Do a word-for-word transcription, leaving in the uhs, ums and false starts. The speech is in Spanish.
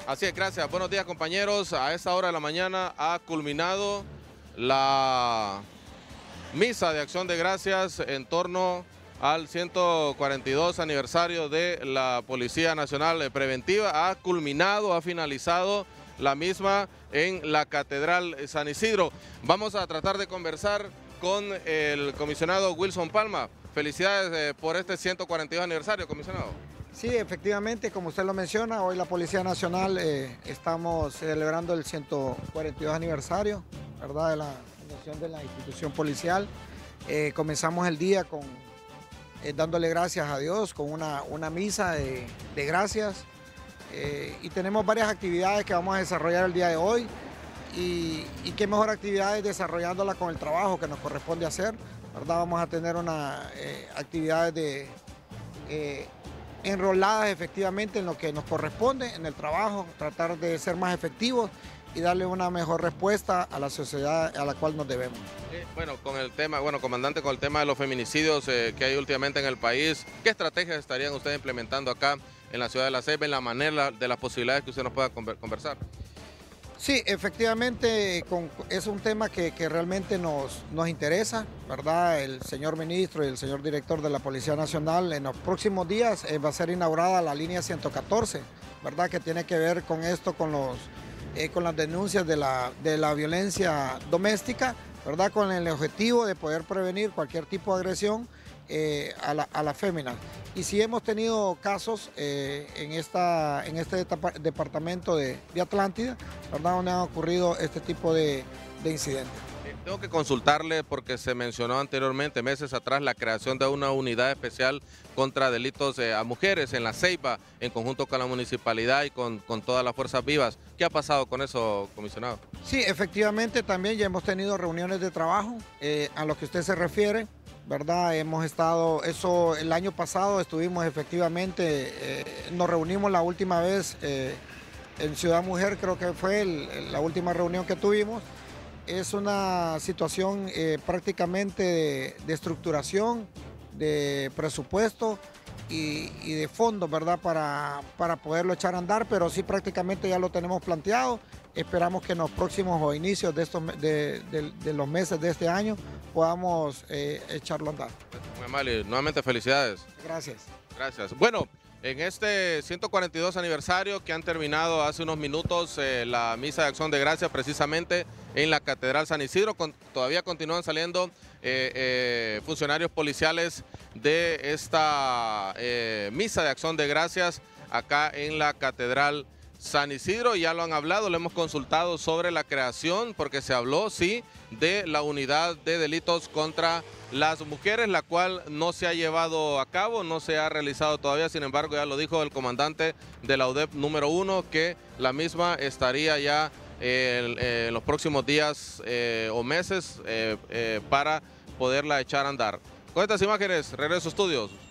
Así es, gracias. Buenos días, compañeros. A esta hora de la mañana ha culminado la misa de acción de gracias en torno al ciento cuarenta y dos aniversario de la Policía Nacional Preventiva. Ha culminado, ha finalizado la misma en la Catedral San Isidro. Vamos a tratar de conversar con el comisionado Wilson Palma. Felicidades eh, por este ciento cuarenta y dos aniversario, comisionado. Sí, efectivamente, como usted lo menciona, hoy la Policía Nacional eh, estamos celebrando el ciento cuarenta y dos aniversario, ¿verdad?, de la fundación de la institución policial. Eh, comenzamos el día con, eh, dándole gracias a Dios, con una, una misa de, de gracias. Eh, y tenemos varias actividades que vamos a desarrollar el día de hoy. Y, y qué mejor actividades desarrollándola con el trabajo que nos corresponde hacer, ¿verdad? Vamos a tener una eh, actividades de... Eh, enroladas efectivamente en lo que nos corresponde, en el trabajo, tratar de ser más efectivos y darle una mejor respuesta a la sociedad a la cual nos debemos. Eh, bueno, con el tema, bueno, comandante, con el tema de los feminicidios eh, que hay últimamente en el país, ¿qué estrategias estarían ustedes implementando acá en la ciudad de La Ceiba, en la manera de las posibilidades que usted nos pueda conversar? Sí, efectivamente con, es un tema que, que realmente nos, nos interesa, ¿verdad? El señor ministro y el señor director de la Policía Nacional, en los próximos días eh, va a ser inaugurada la línea ciento catorce, ¿verdad? Que tiene que ver con esto, con, los, eh, con las denuncias de la, de la violencia doméstica, ¿verdad? Con el objetivo de poder prevenir cualquier tipo de agresión eh, a, la, a la fémina. Y sí hemos tenido casos eh, en, esta, en este departamento de, de Atlántida, ¿verdad?, donde han ocurrido este tipo de, de incidentes. Tengo que consultarle porque se mencionó anteriormente, meses atrás, la creación de una unidad especial contra delitos eh, a mujeres en La Ceiba, en conjunto con la municipalidad y con, con todas las fuerzas vivas. ¿Qué ha pasado con eso, comisionado? Sí, efectivamente también ya hemos tenido reuniones de trabajo eh, a lo que usted se refiere, ¿verdad? Hemos estado, eso el año pasado estuvimos efectivamente, eh, nos reunimos la última vez eh, en Ciudad Mujer, creo que fue el, la última reunión que tuvimos. Es una situación eh, prácticamente de, de estructuración, de presupuesto y, y de fondos, ¿verdad?, para, para poderlo echar a andar, pero sí prácticamente ya lo tenemos planteado. Esperamos que en los próximos o inicios de, estos, de, de, de los meses de este año podamos eh, echarlo a andar. Muy amable, nuevamente felicidades. Gracias. Gracias. Bueno, en este ciento cuarenta y dos aniversario que han terminado hace unos minutos eh, la misa de acción de gracias precisamente en la Catedral San Isidro, con, todavía continúan saliendo eh, eh, funcionarios policiales de esta eh, misa de acción de gracias acá en la Catedral San Isidro. Ya lo han hablado, lo hemos consultado sobre la creación, porque se habló, sí, de la unidad de delitos contra las mujeres, la cual no se ha llevado a cabo, no se ha realizado todavía. Sin embargo, ya lo dijo el comandante de la U D E P número uno, que la misma estaría ya eh, eh, en los próximos días eh, o meses eh, eh, para poderla echar a andar. Con estas imágenes, regreso a estudios.